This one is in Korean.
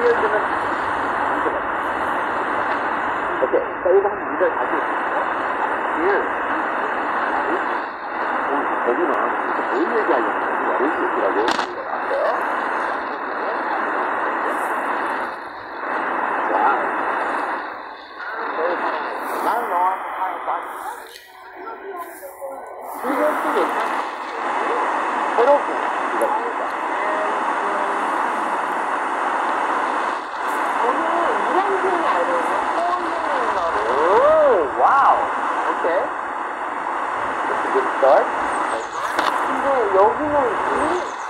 되면 오케이. 자, 이거 한 문제 가지고 있어요. 여기는 뭘 얘기하려면 뭘 얘기라고 얘기하세요? 자, 나는 너한테 하는 거 이거 쓰게 새롭게 이겁니다. 오, 와우. 오케이. That's a good start. 근데 여기는